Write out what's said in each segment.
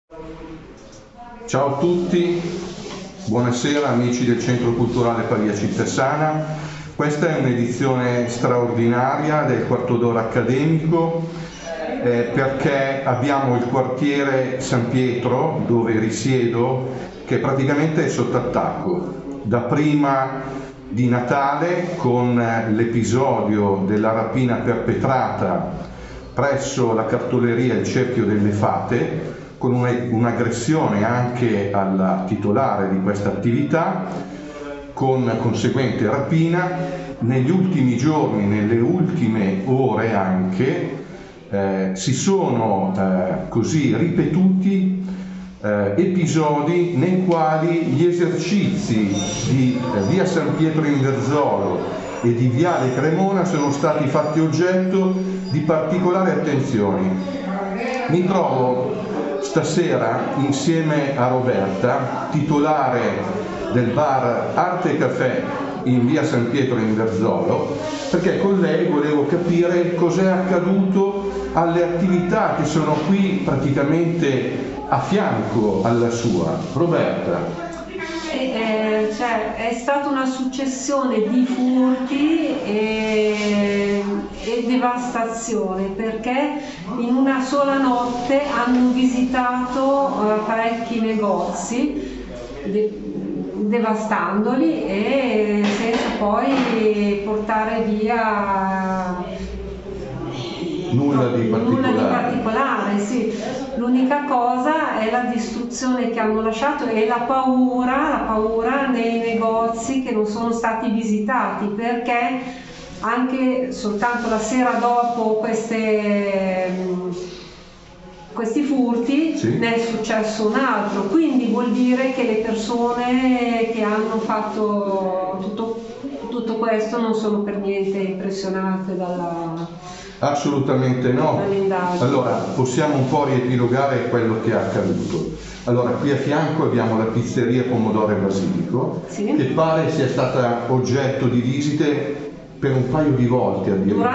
Ciao a tutti, buonasera amici del Centro Culturale Pavia Cittesana. Questa è un'edizione straordinaria del Quarto d'Ora accademico perché abbiamo il quartiere San Pietro, dove risiedo, che praticamente è sotto attacco. Da prima di Natale, con l'episodio della rapina perpetrata presso la cartoleria Il Cerchio delle Fate, con un'aggressione anche alla titolare di questa attività, con conseguente rapina. Negli ultimi giorni, nelle ultime ore anche, si sono così ripetuti episodi nei quali gli esercizi di via San Pietro in Verzuolo e di viale Cremona sono stati fatti oggetto di particolare attenzione. Mi trovo stasera insieme a Roberta, titolare del bar Arte e Caffè in via San Pietro in Verzuolo, perché con lei volevo capire cos'è accaduto alle attività che sono qui praticamente a fianco alla sua. Roberta. È stata una successione di furti e devastazione, perché in una sola notte hanno visitato parecchi negozi devastandoli e senza poi portare via nulla di particolare, sì. L'unica cosa è la distruzione che hanno lasciato e la paura nei negozi che non sono stati visitati, perché anche soltanto la sera dopo questi furti, sì, ne è successo un altro, quindi vuol dire che le persone che hanno fatto tutto questo non sono per niente impressionate Assolutamente no. Allora, possiamo un po' riepilogare quello che è accaduto. Allora, qui a fianco abbiamo la pizzeria Pomodoro e Basilico, sì, che pare sia stata oggetto di visite per un paio di volte addirittura.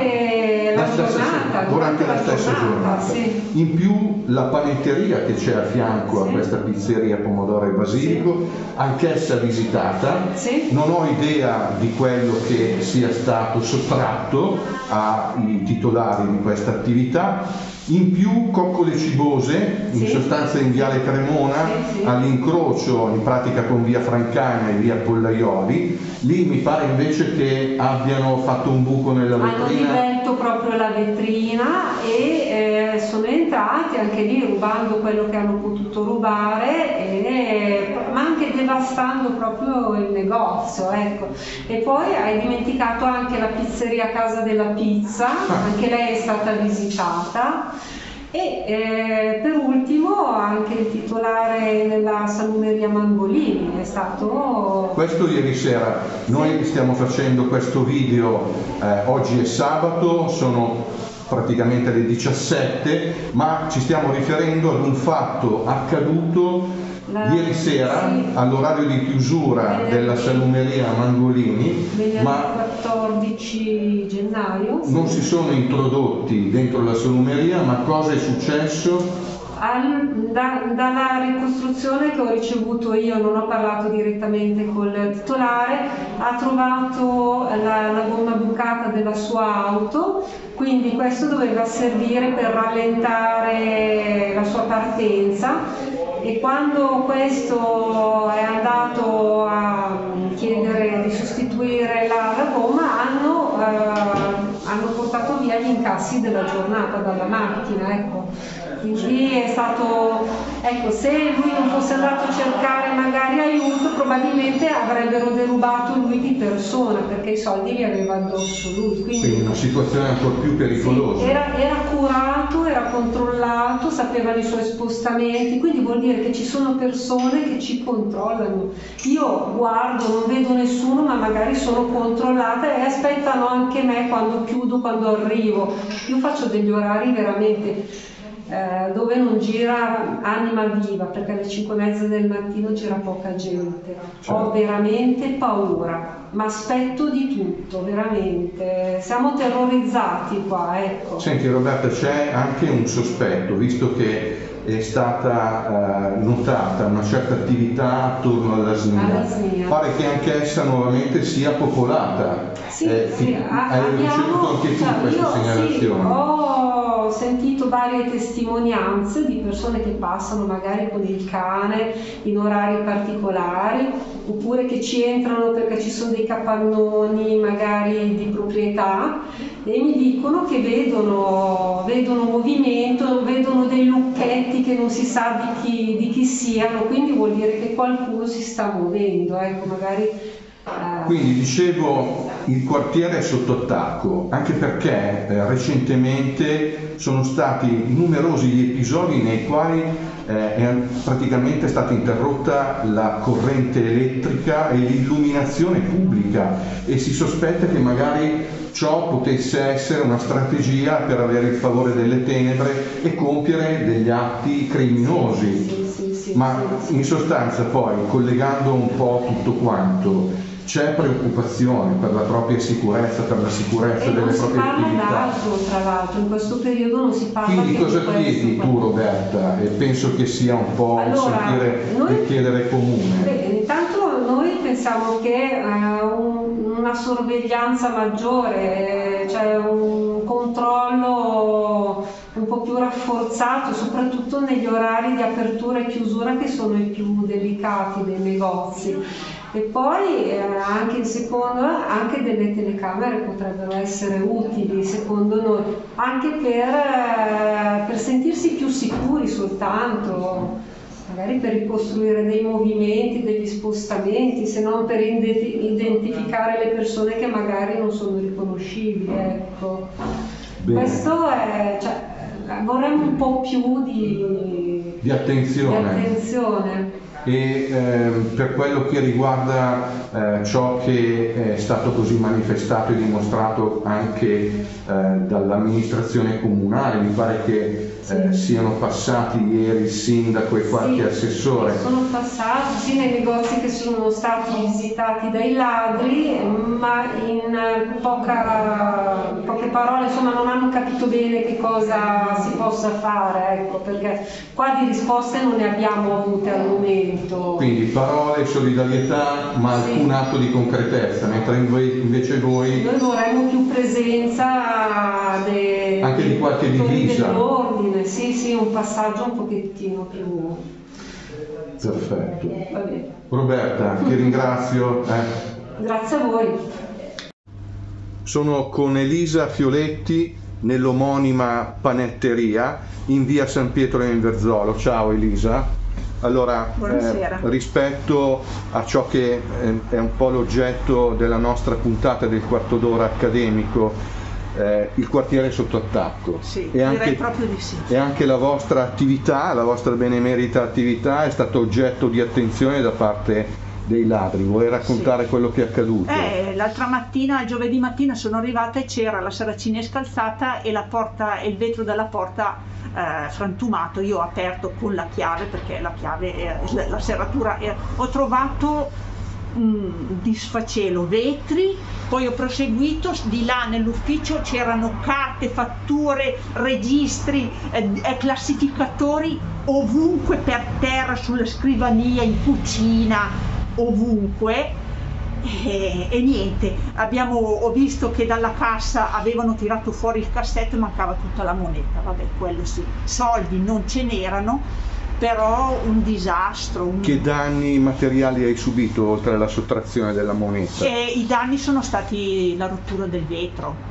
Durante la stessa giornata. Sì. In più la panetteria che c'è a fianco, sì, a questa pizzeria Pomodoro e Basilico, sì, anch'essa visitata. Sì. Non ho idea di quello che sia stato sottratto ai titolari di questa attività. In più coccole cibose, in, sì, sostanza in viale Cremona, sì, sì, all'incrocio in pratica con via Francana e via Pollaioli. Lì mi pare invece che abbiano fatto un buco nella vetrina. Hanno divelto proprio la vetrina e sono entrati anche lì rubando quello che hanno potuto rubare, ma anche devastando proprio il negozio, ecco. E poi hai dimenticato anche la pizzeria Casa della Pizza, anche lei è stata visitata. E per ultimo anche il titolare della salumeria Mangolini è stato... Questo ieri sera. Noi, sì, stiamo facendo questo video, oggi è sabato, sono praticamente le 17, ma ci stiamo riferendo ad un fatto accaduto ieri sera, sì, all'orario di chiusura della salumeria Mangolini, ma 14 gennaio. Sì. Non si sono introdotti dentro la salumeria, ma cosa è successo? Dalla ricostruzione che ho ricevuto io, non ho parlato direttamente col titolare, ha trovato la gomma bucata della sua auto, quindi questo doveva servire per rallentare la sua partenza, e quando questo è andato a chiedere di sostituire la gomma hanno portato via gli incassi della giornata dalla macchina, ecco. Quindi è stato, ecco, se lui non fosse andato a cercare magari aiuto, probabilmente avrebbero derubato lui di persona, perché i soldi li aveva addosso lui. Quindi una situazione ancora più pericolosa. Sì, era curato, era controllato, sapeva i suoi spostamenti, quindi vuol dire che ci sono persone che ci controllano. Io guardo, non vedo nessuno, ma magari sono controllata e aspettano anche me quando chiudo, quando arrivo. Io faccio degli orari veramente dove non gira anima viva, perché alle 5:30 del mattino c'era poca gente. Certo. Ho veramente paura, ma aspetto di tutto, veramente. Siamo terrorizzati qua, ecco. Senti Roberta, c'è anche un sospetto, visto che è stata notata una certa attività attorno alla SNIA. Pare che anche essa nuovamente sia popolata. Sì, hai ricevuto anche tu queste segnalazioni? Sì, ho sentito varie testimonianze di persone che passano magari con il cane in orari particolari, oppure che ci entrano perché ci sono dei capannoni magari di proprietà e mi dicono che vedono movimento, vedono dei lucchetti che non si sa di chi siano, quindi vuol dire che qualcuno si sta muovendo, ecco, magari. Quindi dicevo, il quartiere è sotto attacco, anche perché recentemente sono stati numerosi gli episodi nei quali è praticamente stata interrotta la corrente elettrica e l'illuminazione pubblica e si sospetta che magari ciò potesse essere una strategia per avere il favore delle tenebre e compiere degli atti criminosi. Ma in sostanza poi, collegando un po' tutto quanto, c'è preoccupazione per la propria sicurezza, per la sicurezza delle proprie attività. Tra l'altro, in questo periodo non si parla. Quindi cosa chiedi tu, Roberta? E penso che sia un po' un sentire e chiedere comune. Intanto noi pensiamo che una sorveglianza maggiore, cioè un controllo un po' più rafforzato, soprattutto negli orari di apertura e chiusura che sono i più delicati dei negozi. E poi anche delle telecamere potrebbero essere utili secondo noi, anche per sentirsi più sicuri soltanto, magari per ricostruire dei movimenti, degli spostamenti, se non per identificare le persone che magari non sono riconoscibili. Ecco. Questo è, vorremmo un po' più di attenzione. E per quello che riguarda ciò che è stato così manifestato e dimostrato anche dall'amministrazione comunale, mi pare che siano passati ieri il sindaco e qualche assessore. Sono passati nei negozi che sono stati visitati dai ladri, ma in poche parole, insomma, non hanno capito bene che cosa si possa fare, ecco, perché qua di risposte non ne abbiamo avute al momento. Quindi parole, solidarietà, ma alcun atto di concretezza, mentre invece voi... Noi vorremmo più presenza anche di qualche divisa. Dell'ordine, sì, un passaggio un pochettino più... Perfetto. Roberta, ti ringrazio. Grazie a voi. Sono con Elisa Fioletti nell'omonima panetteria in via San Pietro in Verzuolo. Ciao Elisa. Allora, rispetto a ciò che è un po' l'oggetto della nostra puntata del quarto d'ora accademico, il quartiere è sotto attacco. Sì, direi proprio di sì. E anche la vostra attività, la vostra benemerita attività è stata oggetto di attenzione da parte dei ladri. Vuoi raccontare quello che è accaduto? L'altra mattina, giovedì mattina, sono arrivata e c'era la saracinesca alzata e il vetro della porta frantumato. Io ho aperto con la chiave, perché la chiave, la serratura ho trovato di sfacelo vetri, poi ho proseguito di là nell'ufficio, c'erano carte, fatture, registri, classificatori ovunque per terra, sulla scrivania, in cucina, ovunque. E niente, ho visto che dalla cassa avevano tirato fuori il cassetto e mancava tutta la moneta. Vabbè, quello sì, soldi non ce n'erano, però un disastro. Che danni materiali hai subito oltre alla sottrazione della moneta? I danni sono stati la rottura del vetro.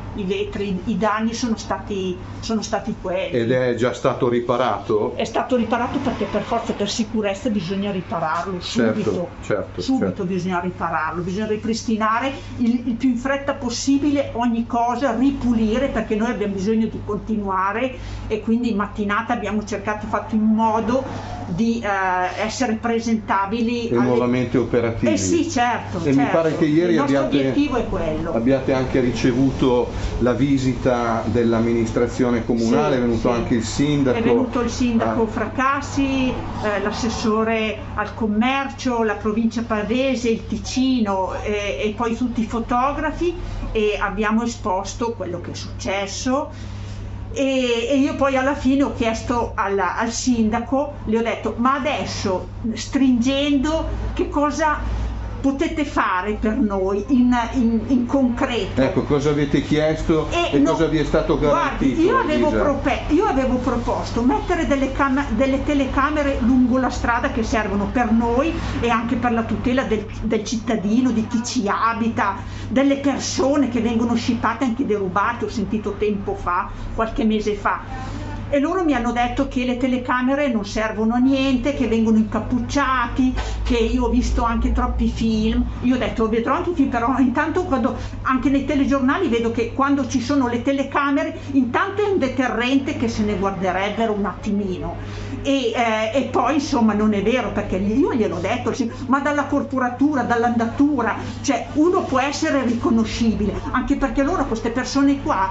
I danni sono stati quelli. Ed è già stato riparato? È stato riparato perché per forza, per sicurezza, bisogna ripararlo subito. Certo. Bisogna ripararlo, bisogna ripristinare il più in fretta possibile ogni cosa, ripulire, perché noi abbiamo bisogno di continuare, e quindi in mattinata abbiamo fatto in modo di essere presentabili e nuovamente operativi. Sì, certo. Mi pare che ieri il nostro obiettivo è quello. Abbiate anche ricevuto la visita dell'amministrazione comunale, è venuto anche il sindaco. È venuto il sindaco Fracassi, l'assessore al commercio, la provincia pavese, il Ticino e poi tutti i fotografi, e abbiamo esposto quello che è successo. E io poi alla fine ho chiesto al sindaco, le ho detto: ma adesso, stringendo, che cosa potete fare per noi in concreto? Ecco, cosa avete chiesto e cosa vi è stato garantito? Guardi, io avevo proposto mettere delle telecamere lungo la strada che servono per noi e anche per la tutela del cittadino, di chi ci abita, delle persone che vengono scippate, anche derubate, ho sentito tempo fa, qualche mese fa. E loro mi hanno detto che le telecamere non servono a niente, che vengono incappucciati, che io ho visto anche troppi film. Io ho detto: vedrò anche i film, però intanto anche nei telegiornali vedo che quando ci sono le telecamere intanto è un deterrente che se ne guarderebbero un attimino. E poi insomma non è vero, perché io gliel'ho detto, ma dalla corporatura, dall'andatura, cioè uno può essere riconoscibile, anche perché loro, queste persone qua,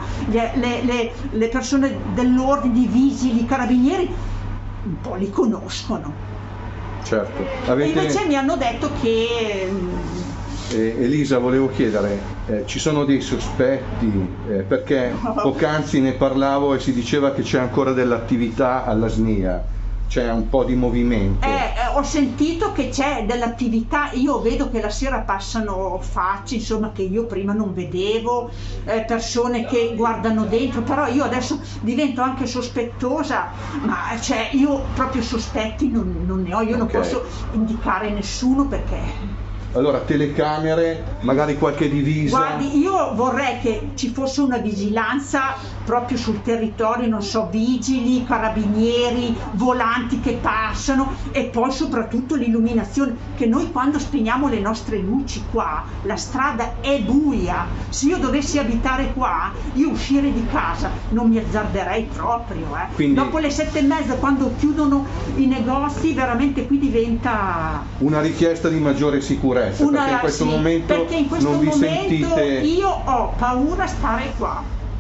le persone dell'ordine, i vigili, i carabinieri, un po' li conoscono. Certo. E invece mi hanno detto che... Elisa, volevo chiedere, ci sono dei sospetti? Perché poc'anzi ne parlavo e si diceva che c'è ancora dell'attività alla SNIA. C'è un po' di movimento. Ho sentito che c'è dell'attività, io vedo che la sera passano facce, insomma, che io prima non vedevo, persone che guardano dentro, però io adesso divento anche sospettosa, ma cioè io proprio sospetti non ne ho, io non posso indicare nessuno perché... Allora, telecamere, magari qualche divisa. Guardi, io vorrei che ci fosse una vigilanza proprio sul territorio, non so, vigili, carabinieri, volanti che passano, e poi soprattutto l'illuminazione, che noi quando spegniamo le nostre luci qua, la strada è buia. Se io dovessi abitare qua, io uscire di casa non mi azzarderei proprio. Quindi, dopo le 7:30, quando chiudono i negozi, veramente qui diventa... una richiesta di maggiore sicurezza. Perché in questo momento non vi sentite... Io ho paura a stare qua.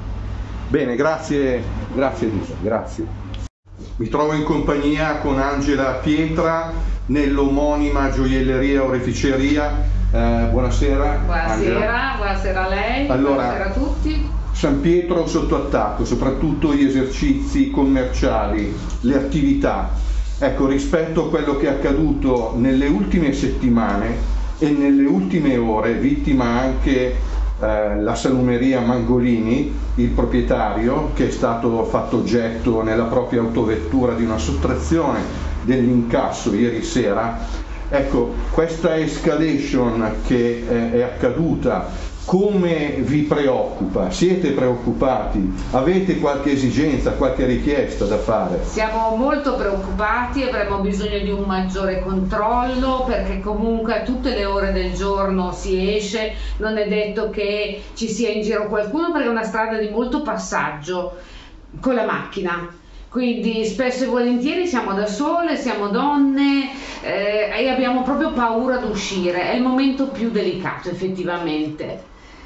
Bene, grazie Elisa, grazie. Mi trovo in compagnia con Angela Pietra nell'omonima gioielleria oreficeria. Buonasera. Buonasera, buonasera a lei, allora, buonasera a tutti. San Pietro sotto attacco, soprattutto gli esercizi commerciali, le attività. Ecco, rispetto a quello che è accaduto nelle ultime settimane e nelle ultime ore, vittima anche la salumeria Mangolini, il proprietario, che è stato fatto oggetto nella propria autovettura di una sottrazione dell'incasso ieri sera. Ecco, questa escalation che è accaduta, come vi preoccupa? Siete preoccupati? Avete qualche esigenza, qualche richiesta da fare? Siamo molto preoccupati, avremo bisogno di un maggiore controllo, perché comunque a tutte le ore del giorno si esce, non è detto che ci sia in giro qualcuno, perché è una strada di molto passaggio con la macchina. Quindi spesso e volentieri siamo da sole, siamo donne e abbiamo proprio paura di uscire, è il momento più delicato effettivamente.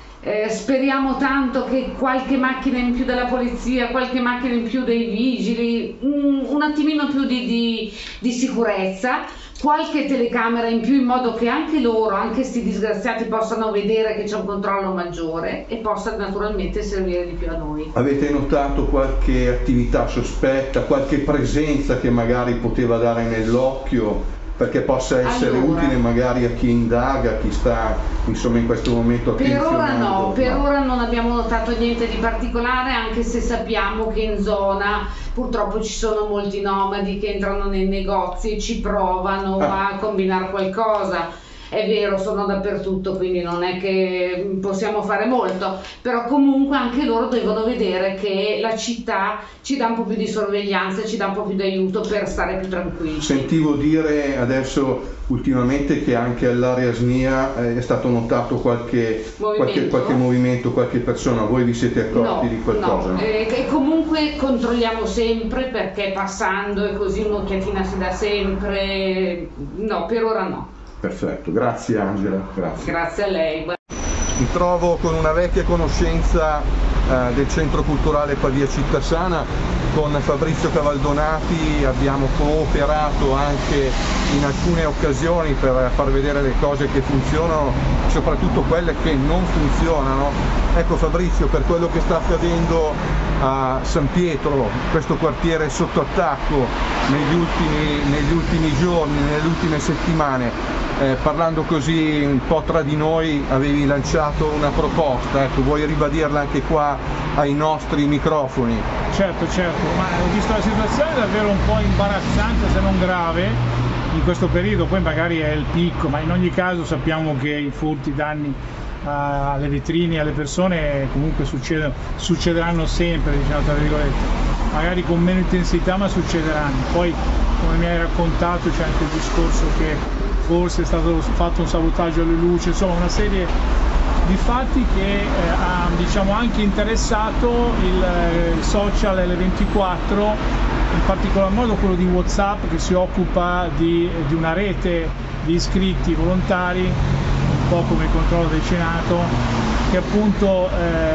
Speriamo tanto che qualche macchina in più della polizia, qualche macchina in più dei vigili, un attimino più di sicurezza, qualche telecamera in più, in modo che anche loro, anche sti disgraziati, possano vedere che c'è un controllo maggiore e possa naturalmente servire di più a noi. Avete notato qualche attività sospetta, qualche presenza che magari poteva dare nell'occhio, perché possa essere utile magari a chi indaga, a chi sta insomma in questo momento attenzionando? Per ora no, per ora non abbiamo notato niente di particolare, anche se sappiamo che in zona purtroppo ci sono molti nomadi che entrano nei negozi e ci provano a combinare qualcosa. È vero, sono dappertutto, quindi non è che possiamo fare molto, però comunque anche loro devono vedere che la città ci dà un po' più di sorveglianza, ci dà un po' più di aiuto per stare più tranquilli. Sentivo dire adesso ultimamente che anche all'area SNIA è stato notato qualche movimento, qualche persona. Voi vi siete accorti di qualcosa? No, e comunque controlliamo sempre, perché passando e così un'occhiatina si dà sempre. No, per ora no. Perfetto, grazie Angela. Grazie a lei. Mi trovo con una vecchia conoscenza del Centro Culturale Pavia Città Sana, con Fabrizio Cavaldonati abbiamo cooperato anche in alcune occasioni per far vedere le cose che funzionano, soprattutto quelle che non funzionano. Ecco Fabrizio, per quello che sta accadendo a San Pietro, questo quartiere sotto attacco negli ultimi giorni, nelle ultime settimane. Parlando così un po' tra di noi, avevi lanciato una proposta, ecco, vuoi ribadirla anche qua ai nostri microfoni? Certo, ma ho visto la situazione davvero un po' imbarazzante, se non grave, in questo periodo. Poi magari è il picco, ma in ogni caso sappiamo che i furti, i danni alle vetrine, alle persone comunque succederanno sempre, diciamo tra virgolette, magari con meno intensità, ma succederanno. Poi, come mi hai raccontato, c'è anche il discorso che forse è stato fatto un sabotaggio alle luci, insomma una serie di fatti che ha, diciamo, anche interessato il social L24, in particolar modo quello di WhatsApp, che si occupa di una rete di iscritti volontari, un po' come il controllo del Senato, che appunto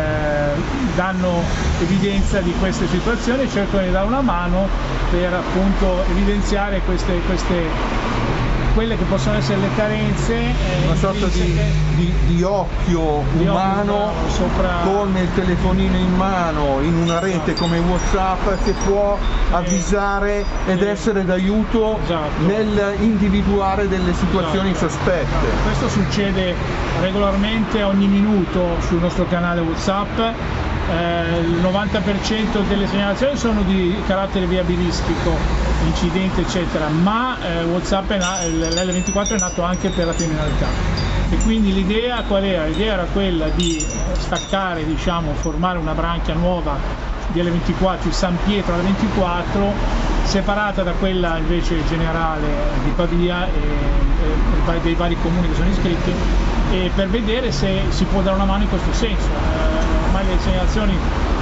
danno evidenza di queste situazioni e cercano di dare una mano per appunto evidenziare quelle che possono essere le carenze, una sorta di occhio umano con il telefonino in mano in una rete come WhatsApp, che può avvisare ed essere d'aiuto nel individuare delle situazioni sospette. Questo succede regolarmente ogni minuto sul nostro canale WhatsApp. Il 90% delle segnalazioni sono di carattere viabilistico, incidenti eccetera, ma WhatsApp l'L24 è nato anche per la criminalità, e quindi l'idea qual era? L'idea era quella di staccare, diciamo, formare una branchia nuova di L24, San Pietro L24, separata da quella invece generale di Pavia e dei vari comuni che sono iscritti, e per vedere se si può dare una mano in questo senso. Ormai le segnalazioni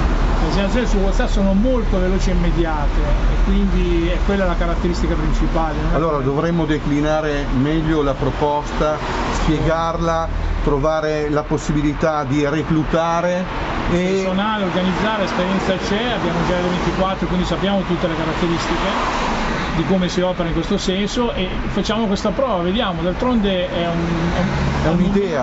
su WhatsApp sono molto veloci e immediate, e quindi è quella la caratteristica principale. Allora dovremmo declinare meglio la proposta, spiegarla, trovare la possibilità di reclutare e personale, organizzare, esperienza c'è, abbiamo già L24, quindi sappiamo tutte le caratteristiche di come si opera in questo senso, e facciamo questa prova, vediamo. D'altronde è un'idea,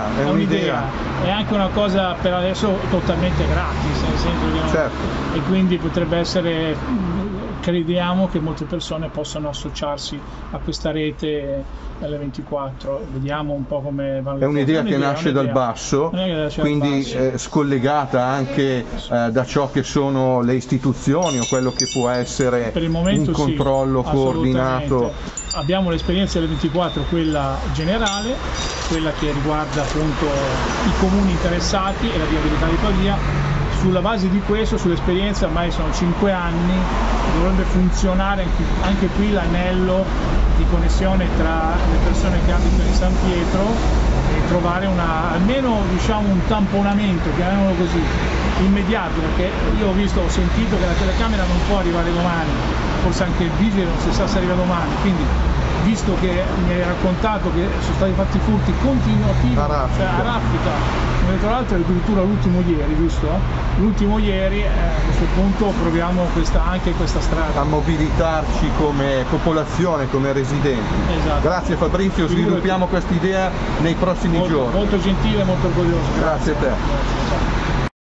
è anche una cosa per adesso totalmente gratis, nel senso che certo. E quindi potrebbe essere, crediamo che molte persone possano associarsi a questa rete L24, vediamo un po' come va. È un'idea che nasce dal basso, quindi scollegata anche da ciò che sono le istituzioni o quello che può essere un controllo coordinato. Abbiamo l'esperienza L24, quella generale, quella che riguarda appunto i comuni interessati e la viabilità di Pavia. Sulla base di questo, sull'esperienza, ormai sono 5 anni, dovrebbe funzionare anche qui l'anello di connessione tra le persone che abitano in San Pietro e trovare almeno diciamo un tamponamento, chiamiamolo così, immediato, perché io ho sentito che la telecamera non può arrivare domani, forse anche il vigile non si sa se arriva domani, quindi visto che mi hai raccontato che sono stati fatti furti continuativi, cioè a raffica, tra l'altro addirittura l'ultimo ieri, giusto? L'ultimo ieri, a questo punto proviamo anche questa strada. A mobilitarci come popolazione, come residenti. Esatto. Grazie Fabrizio, sviluppiamo questa idea nei prossimi giorni. Molto gentile, molto orgoglioso. Grazie a te.